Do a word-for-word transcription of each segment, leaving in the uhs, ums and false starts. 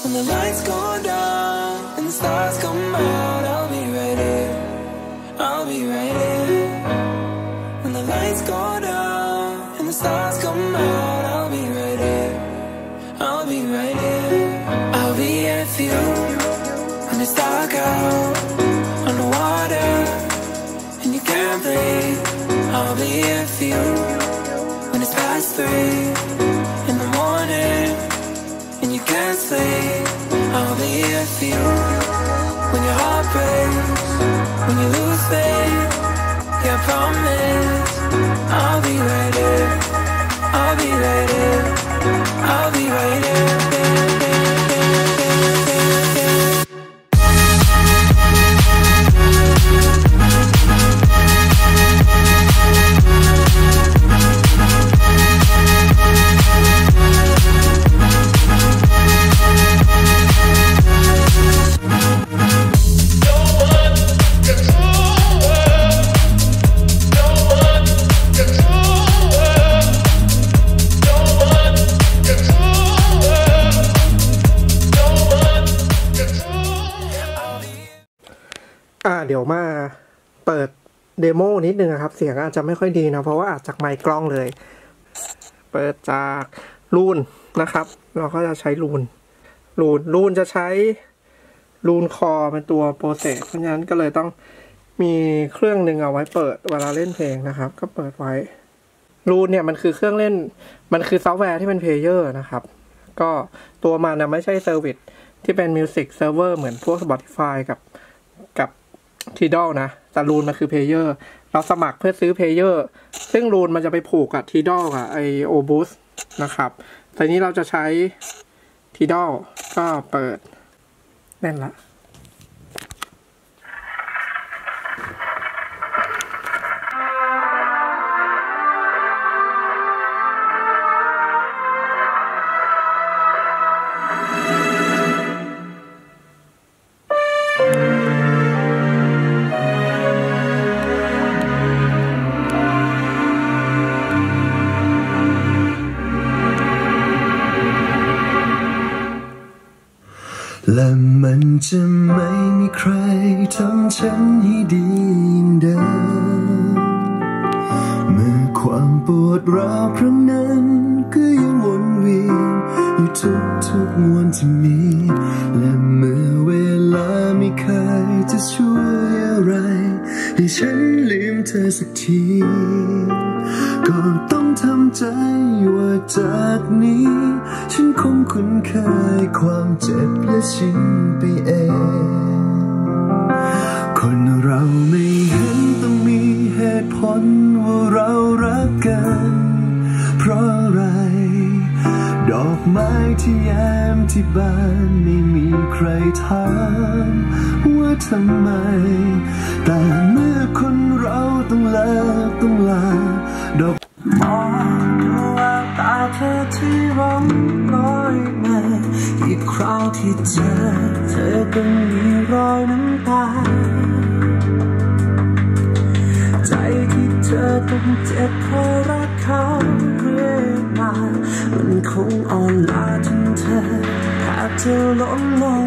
When the lights go down and the stars come out, I'll be right here. I'll be right here. When the lights go down and the stars come out, I'll be right here. I'll be right here. I'll be here for you when it's dark out on the water and you can't breathe. I'll be here for you when it's past three in the morning and you can't sleep. I'll be here for you when your heart breaks, when you lose faith. Yeah, I promise I'll be right here. I'll be right here. I'll be right here. อ่าเดี๋ยวมาเปิดเดโมนิดนึงครับเสียงอาจจะไม่ค่อยดีนะเพราะว่าอาจจากไมค์กล้องเลยเปิดจากลูนนะครับเราก็จะใช้ลูนลูนลูนจะใช้ลูนคอเป็นตัวโปรเซสเพราะฉะนั้นก็เลยต้องมีเครื่องหนึ่งเอาไว้เปิดเวลาเล่นเพลงนะครับก็เปิดไว้ลูนเนี่ยมันคือเครื่องเล่นมันคือซอฟต์แวร์ที่เป็นเพลเยอร์นะครับก็ตัวมันนะไม่ใช่เซอร์วิสที่เป็นมิวสิกเซิร์ฟเวอร์เหมือนพวก Spotify กับกับTidal นะแต่รูนมันคือเพลเยอร์เราสมัครเพื่อซื้อเพลเยอร์ซึ่งรูนมันจะไปผูกกับ Tidal กับไอ Obus นะครับทีนี้เราจะใช้ Tidal ก็เปิดแน่นละและมันจะไม่มีใครทำฉันให้ดียิ่งเดิมเมื่อความปวดร้าวครั้งนั้นก็ยังวนเวียนอยู่ทุกทุกวันที่มีและเมื่อเวลาไม่เคยจะช่วยอะไรให้ฉันลืมเธอสักทีก็ต้องทำใจว่าจากนี้ฉันคงคุ้นเคยความเจ็บและชินไปเองคนเราไม่เห็นต้องมีเหตุผลว่าเรารักกันเพราะอะไรดอกไม้ที่แย้มที่บานไม่มีใครถามว่าทำไมแต่เมื่อคนเราต้องเลิกต้องลาดอกมองดูแววตาเธอที่ร้องลอยมาอีกคราวที่เจอเธอก็มีรอยน้ำตาใจที่เธอต้องเจ็บเพราะรักเขาเรื่อยมามันคงอ่อนล้าจนเธอแทบจะล้มลง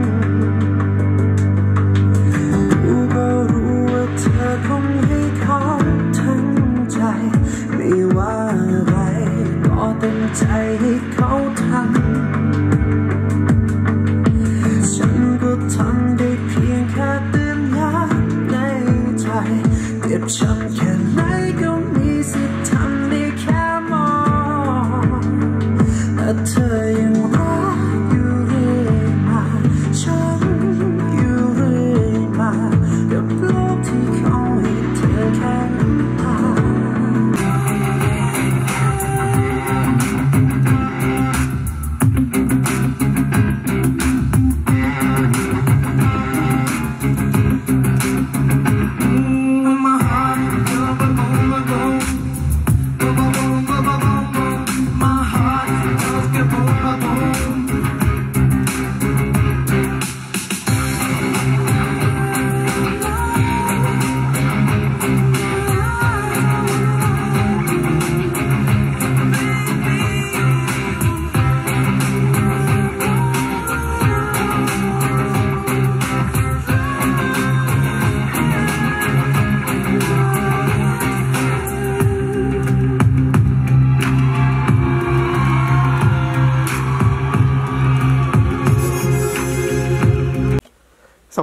รู้ก็รู้ว่าเธอคงให้เขาทั้งใจไม่ว่าอะไรก็เต็มใจให้เขาทำฉันก็ทำได้เพียงแค่เตือนย้ำในใจเจ็บช้ำแค่ไหนก็มีสิทธิ์ทำได้แค่มองแต่เธอยังรักอยู่เรื่อยมาฉันอยู่เรื่อยมากับโลกที่เขาให้เธอแค่น้ำตา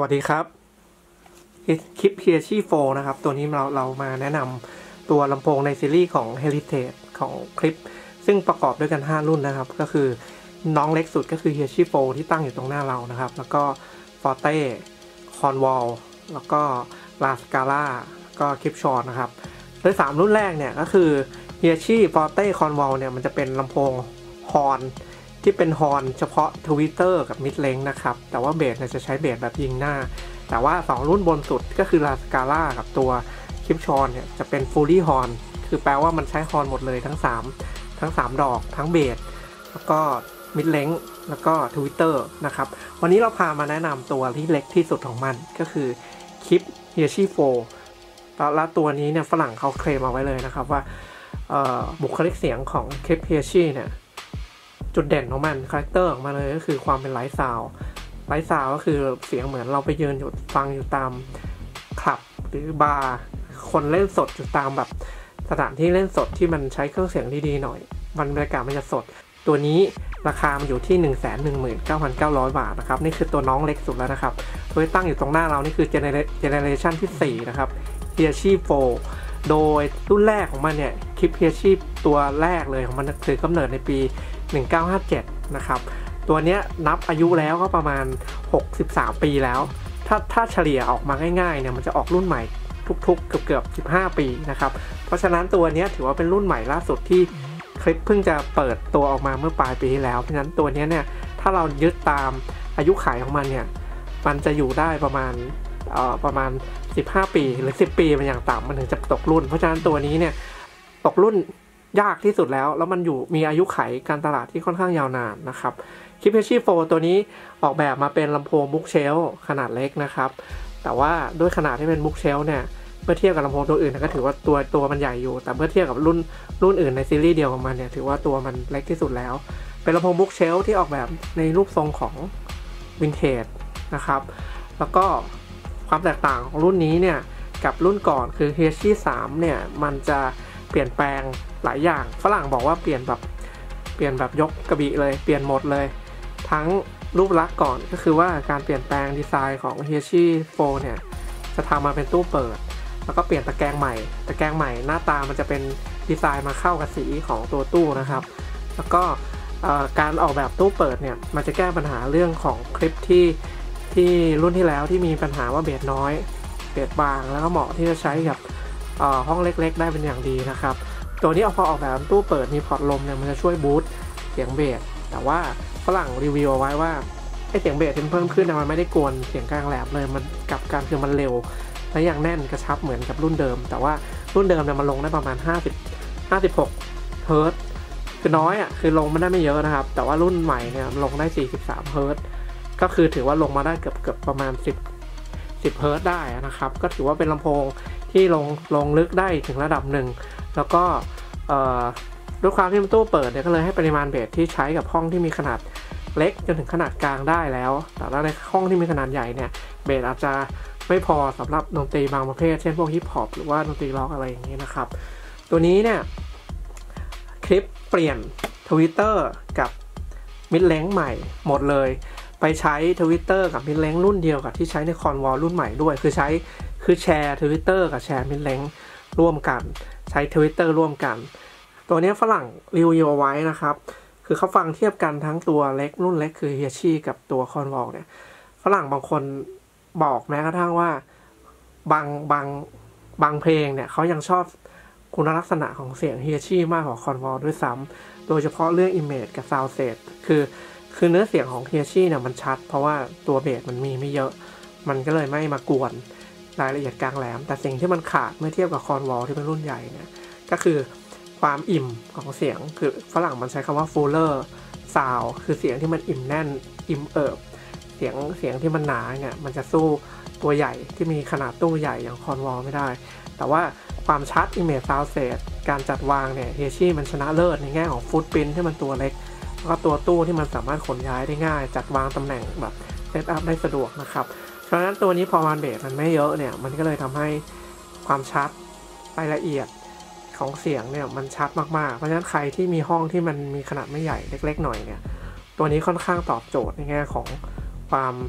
วัสดีครับคลิป Hiachi โฟร์ นะครับตัวนี้เราเรามาแนะนำตัวลำโพงในซีรีส์ของ Heritage ของคลิปซึ่งประกอบด้วยกันห้ารุ่นนะครับก็คือน้องเล็กสุดก็คือ Hiachi โฟร์ ที่ตั้งอยู่ตรงหน้าเรานะครับแล้วก็ Forte Cornwall แล้วก็ La Scala ก็ Clipshot นะครับโดยสามรุ่นแรกเนี่ยก็คือ Hiachi Forte Cornwall เนี่ยมันจะเป็นลำโพงฮอร์นที่เป็นฮอร์นเฉพาะทวิตเตอร์กับมิดเลนส์นะครับแต่ว่าเบสเนี่ยจะใช้เบสแบบยิงหน้าแต่ว่าสองรุ่นบนสุดก็คือ La Scala กับตัว Clipshot เนี่ยจะเป็น Fully Horn คือแปลว่ามันใช้ฮอร์นหมดเลยทั้งสามทั้งสามดอกทั้งเบสแล้วก็มิดเลนส์แล้วก็ทวิตเตอร์นะครับวันนี้เราพามาแนะนำตัวที่เล็กที่สุดของมันก็คือคลิป Hiachi โฟร์ แล้วตัวนี้เนี่ยฝรั่งเขาเคลมเอาไว้เลยนะครับว่าบุคลิกเสียงของคลิป Hiachi เนี่ยจุดเด่นของมันคาแรคเตอร์ของมันเลยก็คือความเป็นไลท์ซาวด์ไลท์ซาวด์ก็คือเสียงเหมือนเราไปยืนอยู่ฟังอยู่ตามคลับหรือบาร์คนเล่นสดอยู่ตามแบบสถานที่เล่นสดที่มันใช้เครื่องเสียงดีๆหน่อยมันบรรยากาศมันจะสดตัวนี้ราคามันอยู่ที่ หนึ่งแสนหนึ่งหมื่นเก้าพันเก้าร้อย บาทนะครับนี่คือตัวน้องเล็กสุดแล้วนะครับโดยตั้งอยู่ตรงหน้าเรานี่คือเจเนเรชันที่สี่นะครับ Hiachi โฟร์ โดยรุ่นแรกของมันเนี่ยคลิป Hiachi ตัวแรกเลยของมันถือกำเนิดในปีหนึ่งเก้าห้าเจ็ดนะครับตัวเนี้ยนับอายุแล้วก็ประมาณหกสิบสามปีแล้วถ้าถ้าเฉลี่ยออกมาง่ายๆเนี่ยมันจะออกรุ่นใหม่ทุกๆเกือบๆสิบห้าปีนะครับเพราะฉะนั้นตัวนี้ถือว่าเป็นรุ่นใหม่ล่าสุดที่คลิปเพิ่งจะเปิดตัวออกมาเมื่อปลายปีที่แล้วเพราะฉะนั้นตัวนี้เนี่ยถ้าเรายึดตามอายุขัยของมันเนี่ยมันจะอยู่ได้ประมาณเอ่อประมาณสิบห้าปีหรือสิบปีเป็นอย่างต่ำมันถึงจะตกรุ่นเพราะฉะนั้นตัวนี้เนี่ยตกรุ่นยากที่สุดแล้วแล้วมันอยู่มีอายุขัยการตลาดที่ค่อนข้างยาวนานนะครับคลิป Hiachi โฟร์ ตัวนี้ออกแบบมาเป็นลำโพงบุ๊กเชลขนาดเล็กนะครับแต่ว่าด้วยขนาดที่เป็นบุ๊กเชลเนี่ยเมื่อเทียบกับลำโพงตัวอื่นก็ถือว่าตัวตัวมันใหญ่อยู่แต่เมื่อเทียบกับรุ่นรุ่นอื่นในซีรีส์เดียวกับมันเนี่ยถือว่าตัวมันเล็กที่สุดแล้วเป็นลำโพงบุ๊กเชลที่ออกแบบในรูปทรงของวินเทจนะครับแล้วก็ความแตกต่างของรุ่นนี้เนี่ยกับรุ่นก่อนคือ Hiachi สามเนี่ยมันจะเปลี่ยนแปลงหลายอย่างฝรั่งบอกว่าเปลี่ยนแบบเปลี่ยนแบบยกกระบี่เลยเปลี่ยนหมดเลยทั้งรูปลักษณ์ก่อนก็คือว่าการเปลี่ยนแปลงดีไซน์ของ Hiachi โฟร์ เนี่ยจะทำมาเป็นตู้เปิดแล้วก็เปลี่ยนตะแกรงใหม่ตะแกรงใหม่หน้าตามันจะเป็นดีไซน์มาเข้ากับสีของตัวตู้นะครับแล้วก็การออกแบบตู้เปิดเนี่ยมันจะแก้ปัญหาเรื่องของคลิปที่ที่รุ่นที่แล้วที่มีปัญหาว่าเบสน้อยเบสบางแล้วก็เหมาะที่จะใช้กับห้องเล็กๆได้เป็นอย่างดีนะครับตัวนี้เอาพอออกแบบตู้เปิดมีพอร์ตลมเนี่ยมันจะช่วยบูสต์เสียงเบสแต่ว่าฝรั่งรีวิวเอาไว้ว่าไอเสียงเบสที่เพิ่มขึ้นมันไม่ได้กวนเสียงกลางแหลมเลยมันกลับกันคือมันเร็วและอย่างแน่นกระชับเหมือนกับรุ่นเดิมแต่ว่ารุ่นเดิมเนี่ยมันลงได้ประมาณห้าสิบ ห้าสิบหกเฮิร์ตซ์คือน้อยอ่ะคือลงไม่ได้ไม่เยอะนะครับแต่ว่ารุ่นใหม่เนี่ยลงได้สี่สิบสามเฮิร์ตซ์ก็คือถือว่าลงมาได้เกือบเกือบประมาณสิบ สิบเฮิร์ตซ์ได้นะครับก็ถือว่าเป็นลำโพงที่ลงลงลึกได้ถึงระดับหนึ่งแล้วก็ด้วยความที่มันตู้เปิดเนี่ยก็เลยให้ปริมาณเบสที่ใช้กับห้องที่มีขนาดเล็กจนถึงขนาดกลางได้แล้วแต่ว่าในห้องที่มีขนาดใหญ่เนี่ยเบสอาจจะไม่พอสำหรับดนตรีบางประเภทเช่นพวกฮิปฮอปหรือว่าดนตรีร็อกอะไรอย่างนี้นะครับตัวนี้เนี่ยคลิปเปลี่ยนทวิตเตอร์กับมิดเลนส์ใหม่หมดเลยไปใช้ทวิตเตอร์กับมิดเลนส์รุ่นเดียวกับที่ใช้ในคอนวอลรุ่นใหม่ด้วยคือใช้คือแชร์ทวิตเตอร์กับแชร์มิดเลนส์ร่วมกันใช้ทวิตเตอร์ร่วมกันตัวนี้ฝรั่งรีวิวเอาไว้นะครับคือเขาฟังเทียบกันทั้งตัวเล็กรุ่นเล็กคือ Hiachi กับตัวคอนวอลเนี่ยฝรั่งบางคนบอกแม้กระทั่งว่าบางบางบางเพลงเนี่ยเขายังชอบคุณลักษณะของเสียง Hiachi มากกว่าคอนวอลด้วยซ้ำโดยเฉพาะเรื่อง Image กับ Sound Set คือคือเนื้อเสียงของ Hiachi เนี่ยมันชัดเพราะว่าตัวเบสมันมีไม่เยอะมันก็เลยไม่มากวนรายละเอียดกลางแหลมแต่สิ่งที่มันขาดเมื่อเทียบกับคอนวอลที่เป็นรุ่นใหญ่เนี่ยก็คือความอิ่มของเสียงคือฝรั่งมันใช้คำว่า fuller sound คือเสียงที่มันอิ่มแน่นอิ่มเอิบเสียงเสียงที่มันหนาเนี่ยมันจะสู้ตัวใหญ่ที่มีขนาดตู้ใหญ่อย่างคอนวอลไม่ได้แต่ว่าความชัด image sound set การจัดวางเนี่ย Hiachi มันชนะเลิศในแง่ของ footprint ที่มันตัวเล็กแล้วก็ตัวตู้ที่มันสามารถขนย้ายได้ง่ายจัดวางตำแหน่งแบบเซตอัพได้สะดวกนะครับเพราะฉะนั้นตัวนี้พอมันเบสมันไม่เยอะเนี่ยมันก็เลยทำให้ความชัดรายละเอียดของเสียงเนี่ยมันชัดมากๆเพราะฉะนั้นใครที่มีห้องที่มันมีขนาดไม่ใหญ่เล็กๆหน่อยเนี่ยตัวนี้ค่อนข้างตอบโจทย์ในแง่ของความ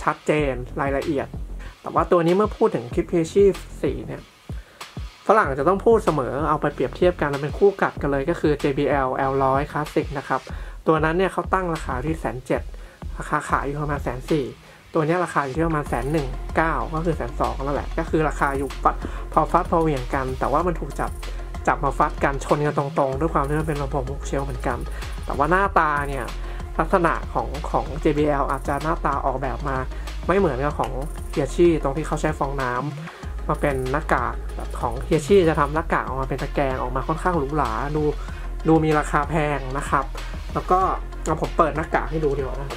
ชัดเจนรายละเอียดแต่ว่าตัวนี้เมื่อพูดถึงคลิปเพชี่สี่เนี่ยฝรั่งจะต้องพูดเสมอเอาไปเปรียบเทียบกันมันเป็นคู่กัดกันเลยก็คือ เจ บี แอล แอล หนึ่งร้อย Classic นะครับตัวนั้นเนี่ยเขาตั้งราคาที่แสนเจ็ดราคาขายอยู่ประมาณแสนสี่ตัวนี้ราคาอยู่ที่ประมาณแสนหนึ่งเก้าก็คือแสนสองนั่นแหละก็คือราคาอยู่พอฟัดพอเหวี่ยงกันแต่ว่ามันถูกจับจับมาฟัดกันชนกันตรงๆด้วยความที่มันเป็นลำโพงบุกเชลเหมือนกันแต่ว่าหน้าตาเนี่ยลักษณะของของ เจ บี แอล อาจจะหน้าตาออกแบบมาไม่เหมือนกับของเฮียชี่ตรงที่เขาใช้ฟองน้ำมาเป็นหน้ากากแบบของเฮียชี่จะทำหน้ากากออกมาเป็นตะแกรงออกมาค่อนข้างหรูหราดูดูมีราคาแพงนะครับแล้วก็เอาผมเปิดหน้ากากให้ดูดีกว่านะครับ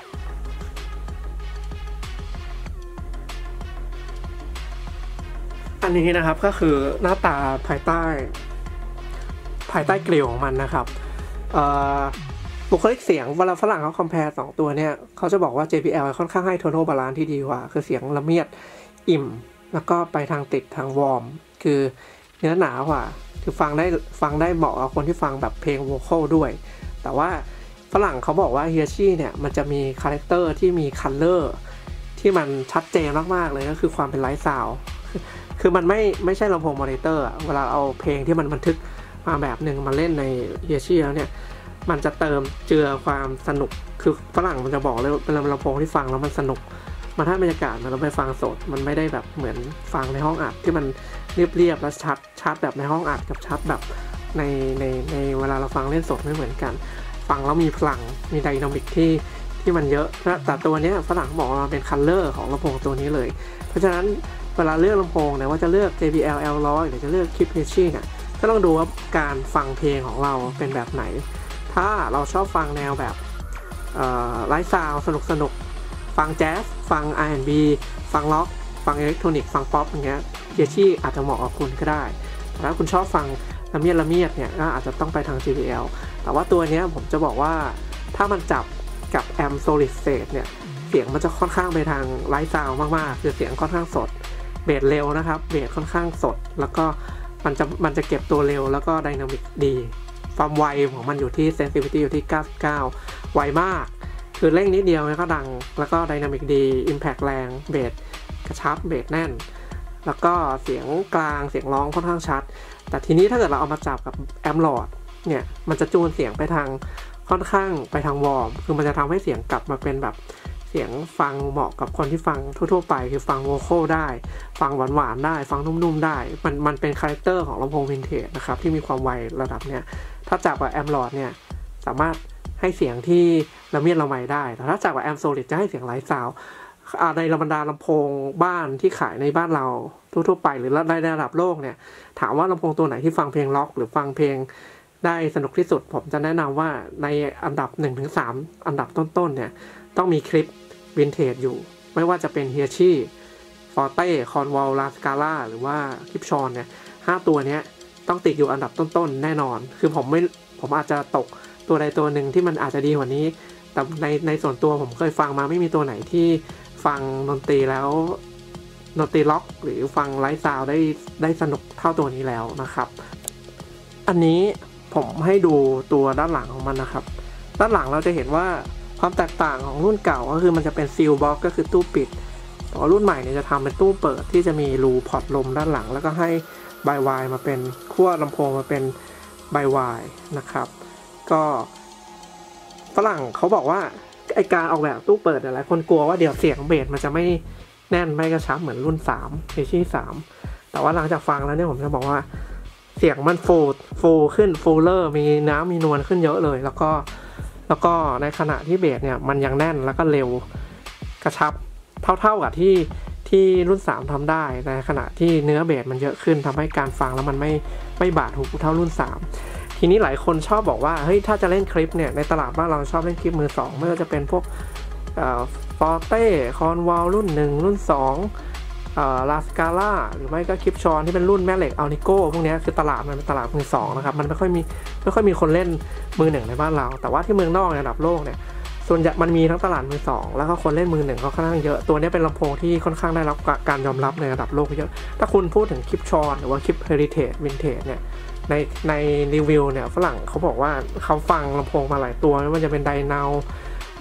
อันนี้นะครับก็คือหน้าตาภายใต้ภายใต้กลียวของมันนะครับบุคลิกเสียงเวลาฝรั่งเขาคอมเพลสองตัวเนี่ยเขาจะบอกว่า เจ บี แอล ค่อนข้างให้โทน บาลานซ์ที่ดีกว่าคือเสียงละเมียดอิ่มแล้วก็ไปทางติดทางวอร์มคือเนื้อหนากว่าคือฟังได้ฟังได้เหมาะกับคนที่ฟังแบบเพลงโวคอลด้วยแต่ว่าฝรั่งเขาบอกว่าเฮียชี่เนี่ยมันจะมีคาแรคเตอร์ที่มีคัลเลอร์ที่มันชัดเจนมากๆเลยก็คือความเป็นไลท์ซาวด์คือมันไม่ไม่ใช่ลำโพงมอนิเตอร์เวลาเอาเพลงที่มันบันทึกมาแบบหนึ่งมาเล่นในเฮียชี่แล้วเนี่ยมันจะเติมเจือความสนุกคือฝรั่งมันจะบอกเลยเป็นลำโพงที่ฟังแล้วมันสนุกมันให้บรรยากาศมันเราไปฟังสดมันไม่ได้แบบเหมือนฟังในห้องอัดที่มันเรียบๆและชัดชัดแบบในห้องอัดกับชัดแบบในในในเวลาเราฟังเล่นสดไม่เหมือนกันฟังแล้วมีพลังมีไดนามิกที่ที่มันเยอะแต่ตัวนี้ฝรั่งบอกว่ามันเป็นคัลเลอร์ของลำโพงตัวนี้เลยเพราะฉะนั้นเวลาเลือกลำโพงเนี่ยว่าจะเลือก เจ บี แอล แอล หนึ่งร้อย หรือจะเลือกคลิปเพชชี่เนี่ยก็ต้องดูว่าการฟังเพลงของเราเป็นแบบไหนถ้าเราชอบฟังแนวแบบไลฟ์ซาวด์สนุกสนุกฟังแจ๊สฟัง อาร์ แอนด์ บี ฟังล็อกฟังอิเล็กทรอนิกส์ฟังป๊อปอย่างเงี้ยเฮียชี่อาจจะเหมาะกับคุณก็ได้แต่ถ้าคุณชอบฟังละเมียดละเมียดเนี่ยก็อาจจะต้องไปทาง เจ บี แอล แต่ว่าตัวนี้ผมจะบอกว่าถ้ามันจับกับแอม Solid State เนี่ยเสียงมันจะค่อนข้างไปทางไลฟ์ซาวด์มากๆคือเสียงค่อนข้างสดเบสเร็วนะครับเบสค่อนข้างสดแล้วก็มันจะมันจะเก็บตัวเร็วแล้วก็ไดนามิกดีความไวของมันอยู่ที่ Sensitivity อยู่ที่เก้าสิบเก้าไวมากคือเร่งนิดเดียวแล้วก็ดังแล้วก็ไดนามิกดี Impact แรงเบสกระชับเบสแน่นแล้วก็เสียงกลางเสียงร้องค่อนข้างชัดแต่ทีนี้ถ้าเกิดเราเอามาจับกับแอมป์ลอดเนี่ยมันจะจูนเสียงไปทางค่อนข้างไปทางวอร์มคือมันจะทำให้เสียงกลับมาเป็นแบบเสียงฟังเหมาะกับคนที่ฟังทั่วๆไปคือฟังโวคอลได้ฟังหวานๆได้ฟังนุ่มๆได้มันมันเป็นคาแรคเตอร์ของลำโพงวินเทจนะครับที่มีความไวระดับเนี้ยถ้าจับกับแอมป์ลอดเนี่ยสามารถให้เสียงที่ละเมียดละไมได้แต่ถ้าจับกับแอมป์โซลิดจะให้เสียงไลท์ซาวด์ในบรรดาลำโพงบ้านที่ขายในบ้านเราทั่วๆไปหรือในระดับโลกเนี่ยถามว่าลำโพงตัวไหนที่ฟังเพลงล็อกหรือฟังเพลงได้สนุกที่สุดผมจะแนะนำว่าในอันดับ หนึ่งถึงสาม อันดับต้นๆเนี่ยต้องมีคลิปวินเทจอยู่ไม่ว่าจะเป็นเฮียชี่ฟอร์เต้คอนวอลลาสกาล่าหรือว่าคลิปชอนเนี่ยห้าตัวเนี้ยต้องติดอยู่อันดับต้นๆแน่นอนคือผมไม่ผมอาจจะตกตัวใดตัวหนึ่งที่มันอาจจะดีกว่านี้แต่ในในส่วนตัวผมเคยฟังมาไม่มีตัวไหนที่ฟังดนตรีแล้วดนตรีล็อกหรือฟังไลฟ์ซาวด์ได้ได้สนุกเท่าตัวนี้แล้วนะครับอันนี้ผมให้ดูตัวด้านหลังของมันนะครับด้านหลังเราจะเห็นว่าความแตกต่างของรุ่นเก่าก็คือมันจะเป็นซีลบ็อกก็คือตู้ปิดแต่รุ่นใหม่เนี่ยจะทำเป็นตู้เปิดที่จะมีรูพอร์ตลมด้านหลังแล้วก็ให้ไบวายมาเป็นขั้วลำโพงมาเป็นไบวายนะครับก็ฝรั่งเขาบอกว่าไอการออกแบบตู้เปิดหลายคนกลัวว่าเดี๋ยวเสียงเบสมันจะไม่แน่นไม่กระชับเหมือนรุ่นสามเอชี่สามแต่ว่าหลังจากฟังแล้วเนี่ยผมจะบอกว่าเสียงมันโฟล์โฟล์ขึ้นโฟลเลอร์มีน้ำมีนวลขึ้นเยอะเลยแล้วก็แล้วก็ในขณะที่เบสเนี่ยมันยังแน่นแล้วก็เร็วกระชับเท่าๆกับที่ที่รุ่นสามทำได้ในขณะที่เนื้อเบสมันเยอะขึ้นทำให้การฟังแล้วมันไม่ไม่บาดหูเท่ารุ่นสามทีนี้หลายคนชอบบอกว่าเฮ้ยถ้าจะเล่นคลิปเนี่ยในตลาดบ้านเราชอบเล่นคลิปมือสองไม่ว่าจะเป็นพวกฟอร์เต้คอนวอลรุ่นหนึ่งรุ่นสองลาสกาล่าหรือไม่ก็คลิปชอนที่เป็นรุ่นแม่เหล็กอัลนิโก้พวกนี้คือตลาดมันเป็นตลาดมือสองนะครับมันไม่ค่อยมีไม่ค่อยมีคนเล่นมือหนึ่งในบ้านเราแต่ว่าที่เมืองนอกในระดับโลกเนี่ยส่วนใหญ่มันมีทั้งตลาดมือสองแล้วก็คนเล่นมือหนึ่งก็ค่อนข้างเยอะตัวนี้เป็นลำโพงที่ค่อนข้างได้รับการยอมรับในระดับโลกเยอะถ้าคุณพูดถึงคลิปชอนหรือว่าคลิปเฮริเทจวินเทจเนี่ยในในรีวิวเนี่ยฝรั่งเขาบอกว่าเขาฟังลำโพงมาหลายตัวไม่ว่าจะเป็นไดนาว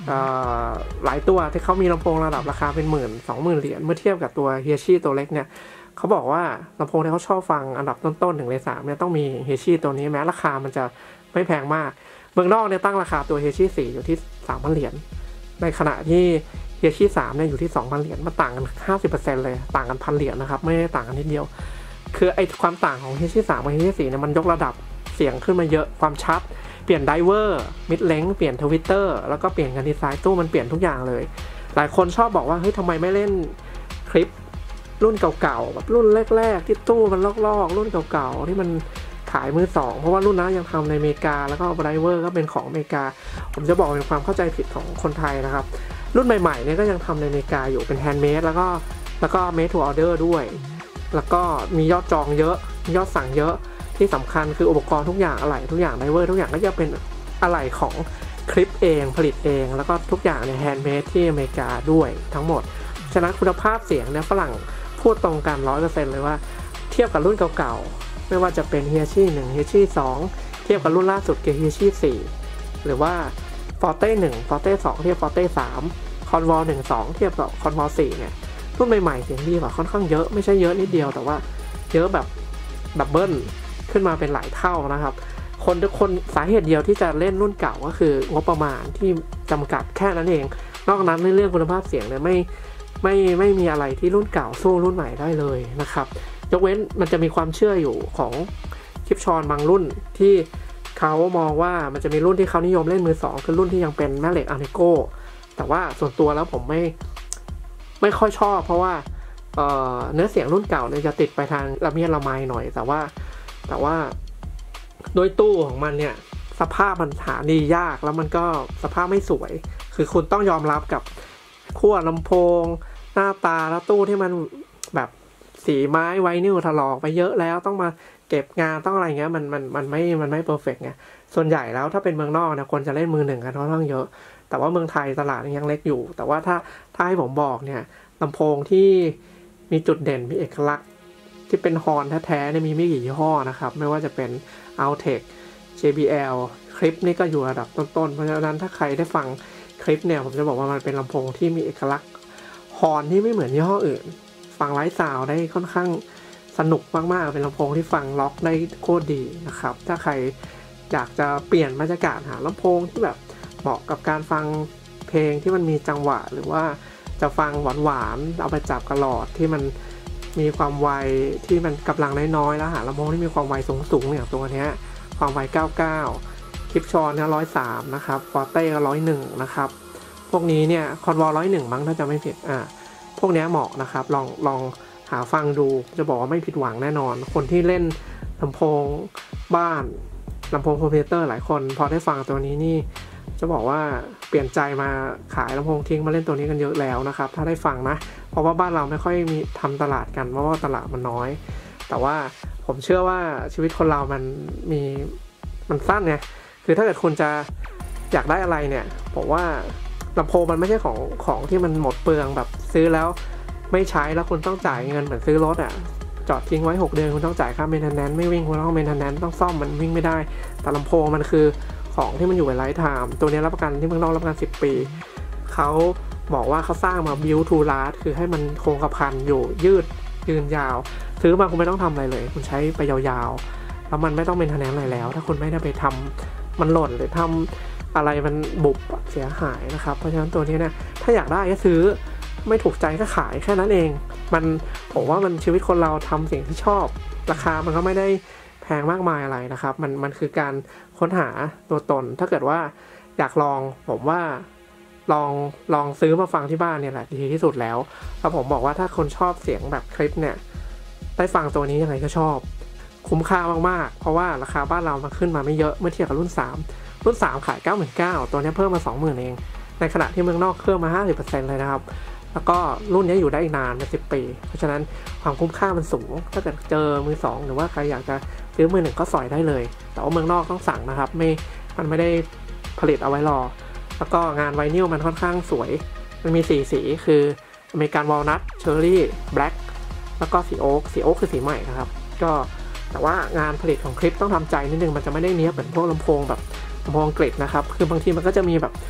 หลายตัวที่เขามีลำโพงระดับราคาเป็นหมื่นสองหมื่นเหรียญเมื่อเทียบกับตัวเฮียชี่ตัวเล็กเนี่ยเขาบอกว่าลำโพงที่เขาชอบฟังอันดับต้นๆหนึ่งในสามเนี่ยต้องมีเฮียชี่ตัวนี้แม้ราคามันจะไม่แพงมากเมืองนอกเนี่ยตั้งราคาตัวเฮียชี่สี่อยู่ที่ สามพัน เหรียญในขณะที่เฮียชี่สามเนี่ยอยู่ที่ สองพัน เหรียญมันต่างกัน ห้าสิบเปอร์เซ็นต์ เลยต่างกัน หนึ่งพัน เหรียญนะครับไม่ได้ต่างกันนิดเดียวคือไอ้ความต่างของเฮียชี่สามกับเฮียชี่สี่เนี่ยมันยกระดับเสียงขึ้นมาเยอะความชัดเปลี่ยนไดเวอร์มิดเลนส์เปลี่ยนทวิตเตอร์แล้วก็เปลี่ยนการดีไซน์ตู้มันเปลี่ยนทุกอย่างเลยหลายคนชอบบอกว่าเฮ้ยทำไมไม่เล่นคลิปรุ่นเก่าๆแบบรุ่นแรกๆที่ตู้มันลอกๆรุ่นเก่าๆที่มันขายมือสองเพราะว่ารุ่นนั้นยังทำในอเมริกาแล้วก็ไดเวอร์ก็เป็นของอเมริกาผมจะบอกเป็นความเข้าใจผิดของคนไทยนะครับรุ่นใหม่ๆเนี่ยก็ยังทำในอเมริกาอยู่เป็นแฮนด์เมดแล้วก็แล้วก็เมดทูออเดอร์ด้วยแล้วก็มียอดจองเยอะยอดสั่งเยอะที่สำคัญคืออุปกรณ์ทุกอย่างอะไหล่ทุกอย่างไดเวอร์ทุกอย่างก็จะเป็นอะไหล่ของคลิปเองผลิตเองแล้วก็ทุกอย่างเนี่ยแฮนด์เมดที่อเมริกาด้วยทั้งหมดฉะนั้นคุณภาพเสียงเนี่ยฝรั่งพูดตรงกัน ร้อยเปอร์เซ็นต์ เลยว่าเทียบกับรุ่นเก่าๆไม่ว่าจะเป็นเฮียชี่หนึ่งเฮียชี่สองเทียบกับรุ่นล่าสุดคือเฮียชี่สี่หรือว่าฟอร์เต้หนึ่งฟอร์เต้สองเทียบฟอร์เต้สามคอนวอลหนึ่ง สองเทียบกับคอนวอลสี่เนี่ยรุ่นใหม่ๆเสียงดีกว่าค่อนข้างเยอะไม่ใช่เยอะนิดเดียวแต่ว่าเยอะแบบดับเบิลขึ้นมาเป็นหลายเท่านะครับคนทุกคนสาเหตุเดียวที่จะเล่นรุ่นเก่าก็คืองบประมาณที่จำกัดแค่นั้นเองนอกนั้นในเรื่องคุณภาพเสียงเนี่ยไม่ไม่ไม่มีอะไรที่รุ่นเก่าสู้รุ่นใหม่ได้เลยนะครับยกเว้นมันจะมีความเชื่ออยู่ของคลิปชอนบางรุ่นที่เขามองว่ามันจะมีรุ่นที่เขานิยมเล่นมือสองคือรุ่นที่ยังเป็นแม่เหล็กอาร์เนโกแต่ว่าส่วนตัวแล้วผมไม่ไม่ค่อยชอบเพราะว่าเอ่อเนื้อเสียงรุ่นเก่าเนี่ยจะติดไปทางละเมียดละไมหน่อยแต่ว่าแต่ว่าโดยตู้ของมันเนี่ยสภาพมันหาดียากแล้วมันก็สภาพไม่สวยคือคุณต้องยอมรับกับขั้วลำโพงหน้าตาแล้วตู้ที่มันแบบสีไม้ไวนิลถลอกไปเยอะแล้วต้องมาเก็บงานต้องอะไรเงี้ยมันมันมันไม่มันไม่เพอร์เฟกต์ไงส่วนใหญ่แล้วถ้าเป็นเมืองนอกเนี่ยคนจะเล่นมือหนึ่งกันค่อนข้างเยอะแต่ว่าเมืองไทยตลาดยังเล็กอยู่แต่ว่าถ้าถ้าให้ผมบอกเนี่ยลำโพงที่มีจุดเด่นมีเอกลักษณ์ที่เป็นฮอร์นแท้ๆเนี่ยมีไม่กี่ยี่ห้อนะครับไม่ว่าจะเป็น Altec เจ บี แอล คลิปนี่ก็อยู่ระดับต้นๆเพราะฉะนั้นถ้าใครได้ฟังคลิปเนี่ยผมจะบอกว่ามันเป็นลำโพงที่มีเอกลักษณ์ฮอร์นที่ไม่เหมือนยี่ห้ออื่นฟังไลฟ์ซาวด์ได้ค่อนข้างสนุกมากๆเป็นลำโพงที่ฟังล็อกได้โคตรดีนะครับถ้าใครอยากจะเปลี่ยนบรรยากาศหาลำโพงที่แบบเหมาะกับการฟังเพลงที่มันมีจังหวะหรือว่าจะฟังหวานๆเอาไปจับกระหลอดที่มันมีความไวที่มันกำลังน้อยๆแล้วหาลำโพงที่มีความไวสูงๆอย่างตัวนี้ความไวเก้าสิบเก้าคลิปชอนเนี่ยหนึ่งร้อยสามนะครับฟอร์เต้ก็หนึ่งร้อยเอ็ดนะครับพวกนี้เนี่ยคอนวอลหนึ่งร้อยเอ็ดมั้งถ้าจะไม่ผิดอ่าพวกนี้เหมาะนะครับลองลองหาฟังดูจะบอกว่าไม่ผิดหวังแน่นอนคนที่เล่นลำโพงบ้านลำโพงคอมพิวเตอร์หลายคนพอได้ฟังตัวนี้นี่จะบอกว่าเปลี่ยนใจมาขายลำโพงทิ้งมาเล่นตัวนี้กันเยอะแล้วนะครับถ้าได้ฟังนะเพราะว่าบ้านเราไม่ค่อยมีทำตลาดกันเพราะว่าตลาดมันน้อยแต่ว่าผมเชื่อว่าชีวิตคนเรามันมีมันสั้นไงคือถ้าเกิดคุณจะอยากได้อะไรเนี่ยผมว่าลำโพงมันไม่ใช่ของของที่มันหมดเปลืองแบบซื้อแล้วไม่ใช้แล้วคุณต้องจ่ายเงินเหมือนซื้อรถอ่ะจอดทิ้งไว้หกเดือนคุณต้องจ่ายค่าเมนเทนแนนซ์ไม่วิ่งคุณต้องเมนเทนแนนซ์ต้องซ่อมมันวิ่งไม่ได้แต่ลำโพงมันคือของที่มันอยู่ในไลฟ์ไทม์ตัวนี้รับประกันที่เมืองนอกรับประกันสิบปีเขาบอกว่าเขาสร้างมา build to last คือให้มันคงกระพันอยู่ยืดยืนยาวซื้อมาคุณไม่ต้องทำอะไรเลยคุณใช้ไปยาวๆแล้วมันไม่ต้องเมนเทนแนนซ์อะไรแล้วถ้าคุณไม่ได้ไปทำมันหล่นหรือทำอะไรมันบุบเสียหายนะครับเพราะฉะนั้นตัวนี้เนี่ยถ้าอยากได้ก็ซื้อไม่ถูกใจก็ขายแค่นั้นเองมันผมว่ามันชีวิตคนเราทำสิ่งที่ชอบราคามันก็ไม่ได้แพงมากมายอะไรนะครับมันมันคือการค้นหาตัวตนถ้าเกิดว่าอยากลองผมว่าลองลองซื้อมาฟังที่บ้านเนี่ยแหละดีที่สุดแล้วแล้วผมบอกว่าถ้าคนชอบเสียงแบบคลิปเนี่ยได้ฟังตัวนี้ยังไงก็ชอบคุ้มค่ามากๆเพราะว่าราคาบ้านเรามันขึ้นมาไม่เยอะเมื่อเทียบกับรุ่นสามรุ่นสามขาย เก้าหมื่นเก้าพัน ตัวนี้เพิ่มมา สองหมื่น เองในขณะที่เมืองนอกเพิ่มมา ห้าสิบเปอร์เซ็นต์ เลยนะครับแล้วก็รุ่นนี้อยู่ได้อีกนานเป็นสิบปีเพราะฉะนั้นความคุ้มค่ามันสูงถ้าเกิดเจอมือสองหรือว่าใครอยากจะซื้อมือหนึ่งก็สอยได้เลยแต่ว่าเมืองนอกต้องสั่งนะครับไม่มันไม่ได้ผลิตเอาไว้รอแล้วก็งานไวนิลมันค่อนข้างสวยมันมีสี่สีคืออเมริกันวอลนัทเชอร์รี่แบล็คแล้วก็สีโอ๊กสีโอ๊กคือสีใหม่นะครับก็แต่ว่างานผลิตของคลิปต้องทำใจนิดนึงมันจะไม่ได้เนี้ยเหมือนพวกลำโพงแบบลำโพงอังกฤษนะครับคือบางทีมันก็จะมีแบบ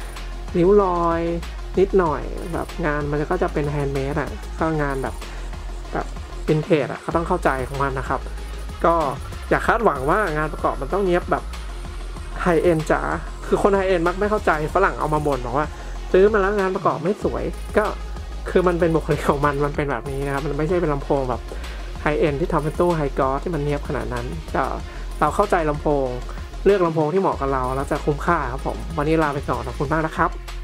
ริ้วรอยนิดหน่อยแบบงานมันก็จะเป็นแฮนด์เมดอ่ะก็งานแบบแบบวินเทจอ่ะเขาต้องเข้าใจของมันนะครับก็อย่าคาดหวังว่างานประกอบมันต้องเนี้ยบแบบไฮเอ็นจ๋าคือคนไฮเอ็นมักไม่เข้าใจฝรั่งเอามาบ่นบอกว่าซื้อมาแล้วงานประกอบไม่สวยก็คือมันเป็นบุคลิกของมันมันเป็นแบบนี้นะครับมันไม่ใช่เป็นลำโพงแบบไฮเอ็นที่ทำเป็นตู้ไฮกอสที่มันเนียบขนาดนั้นก็เราเข้าใจลำโพงเลือกลำโพงที่เหมาะกับเราแล้วจะคุ้มค่าครับผมวันนี้ลาไปก่อนขอบคุณมากนะครับ